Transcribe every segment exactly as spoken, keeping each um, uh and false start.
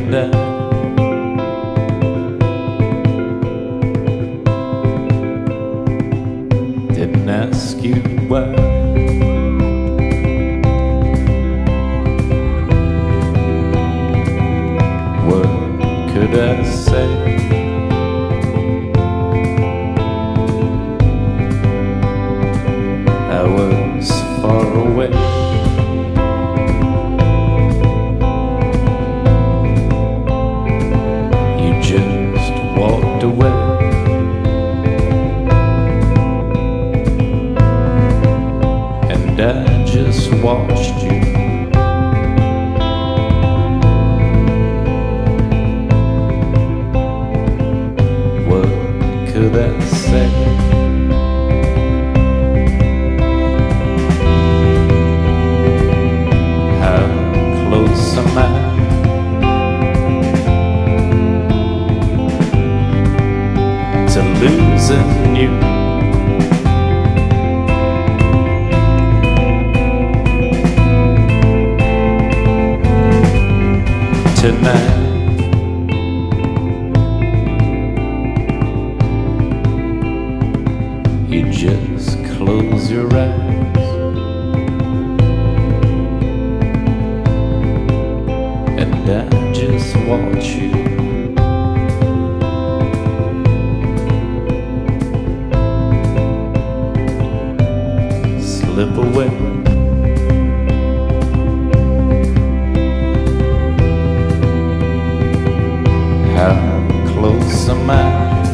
And I didn't ask you why. What could I say? I was far away. You just walked away. And I just watched you. What could I say? How close am I to losing you? Tonight you just close your eyes and I just watch you slip away. How close am I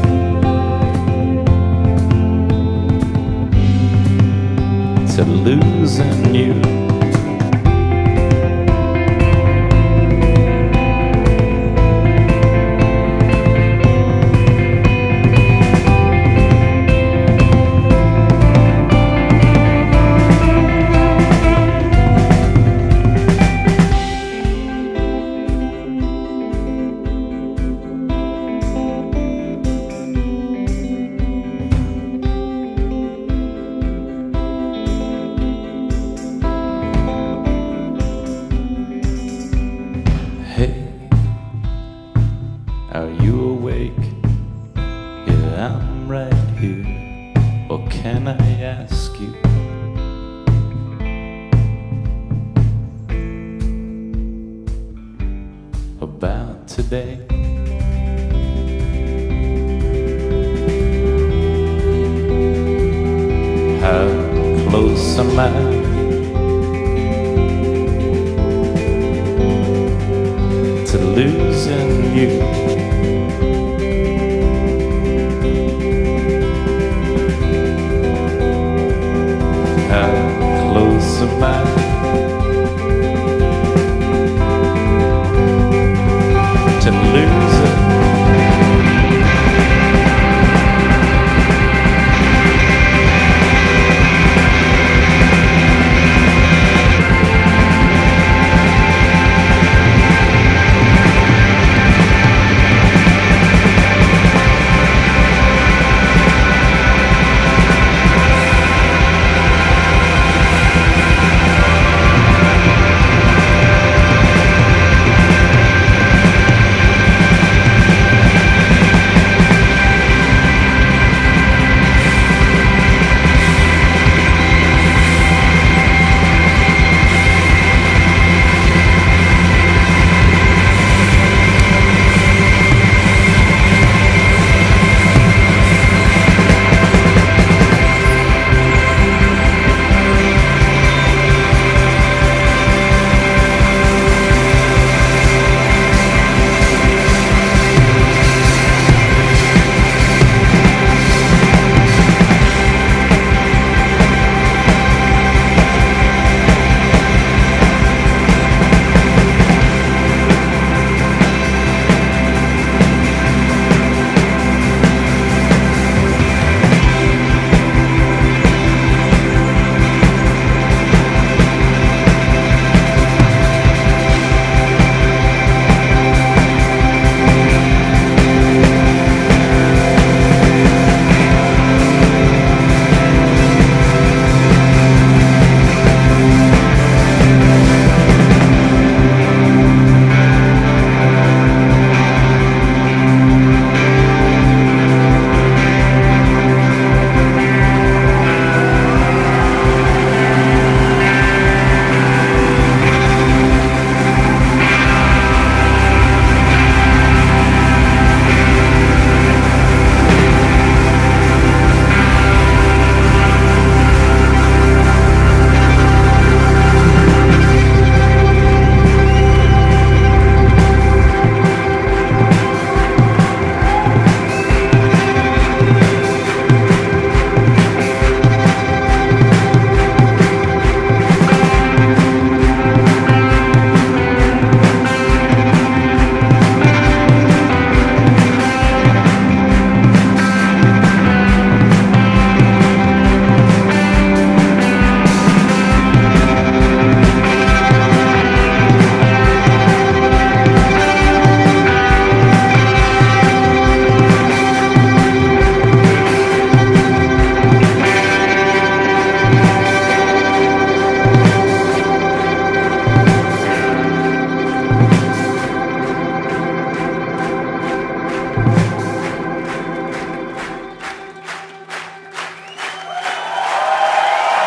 to losing you? Hey, are you awake? Yeah, I'm right here. What can I ask you? About today? How close am I to losing you? How close am I to losing?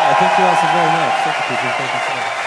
Yeah, thank you also very much. Thank you, people. Thank you so much.